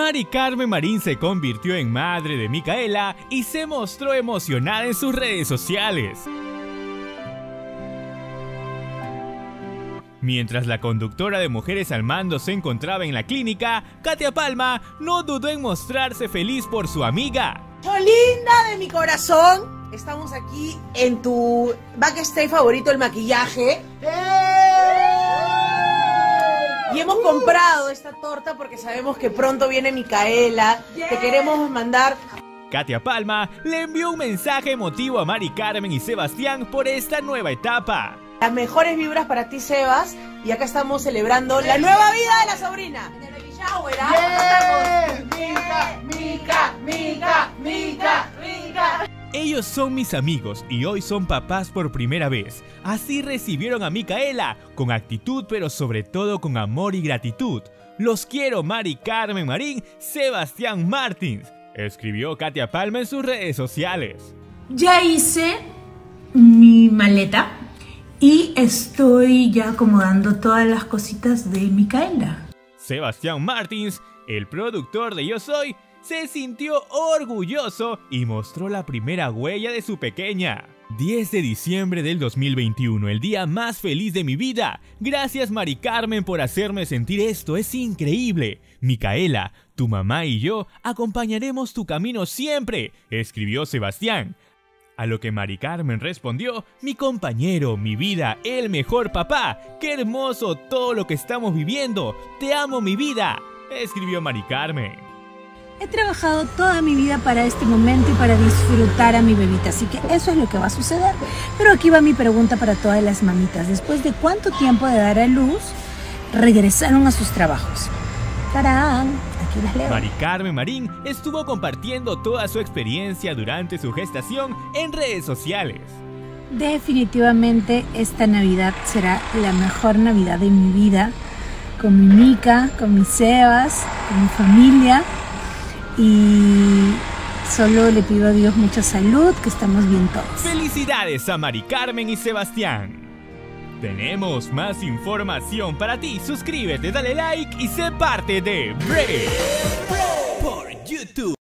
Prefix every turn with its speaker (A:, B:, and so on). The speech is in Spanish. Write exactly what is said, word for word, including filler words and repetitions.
A: Mari Carmen Marín se convirtió en madre de Micaela y se mostró emocionada en sus redes sociales. Mientras la conductora de Mujeres al Mando se encontraba en la clínica, Katia Palma no dudó en mostrarse feliz por su amiga.
B: ¡Oh, linda de mi corazón! Estamos aquí en tu backstage favorito, el maquillaje. Y hemos comprado esta torta porque sabemos que pronto viene Micaela. Te queremos mandar...
A: Katia Palma le envió un mensaje emotivo a Mari Carmen y Sebastián por esta nueva etapa.
B: Las mejores vibras para ti, Sebas. Y acá estamos celebrando la nueva vida de la sobrina. En el baby shower, ¿ah?
C: Mica, Mica, Mica, Mica, Mica.
A: Ellos son mis amigos y hoy son papás por primera vez. Así recibieron a Micaela, con actitud pero sobre todo con amor y gratitud. Los quiero, Mari Carmen Marín, Sebastián Martins, escribió Katia Palma en sus redes sociales.
D: Ya hice mi maleta y estoy ya acomodando todas las cositas de Micaela.
A: Sebastián Martins, el productor de Yo Soy, se sintió orgulloso y mostró la primera huella de su pequeña. diez de diciembre del dos mil veintiuno, el día más feliz de mi vida. Gracias, Mari Carmen, por hacerme sentir esto, es increíble. Micaela, tu mamá y yo acompañaremos tu camino siempre, escribió Sebastián. A lo que Mari Carmen respondió: mi compañero, mi vida, el mejor papá. ¡Qué hermoso todo lo que estamos viviendo! ¡Te amo, mi vida!, escribió Mari Carmen.
D: He trabajado toda mi vida para este momento y para disfrutar a mi bebita, así que eso es lo que va a suceder. Pero aquí va mi pregunta para todas las mamitas. ¿Después de cuánto tiempo de dar a luz regresaron a sus trabajos? ¡Tarán! Aquí las leo.
A: Mari Carmen Marín estuvo compartiendo toda su experiencia durante su gestación en redes sociales.
D: Definitivamente esta Navidad será la mejor Navidad de mi vida, con mi Mica, con mis Sebas, con mi familia. Y solo le pido a Dios mucha salud, que estamos bien todos.
A: ¡Felicidades a Mari Carmen y Sebastián! Tenemos más información para ti. Suscríbete, dale like y sé parte de Brave por YouTube.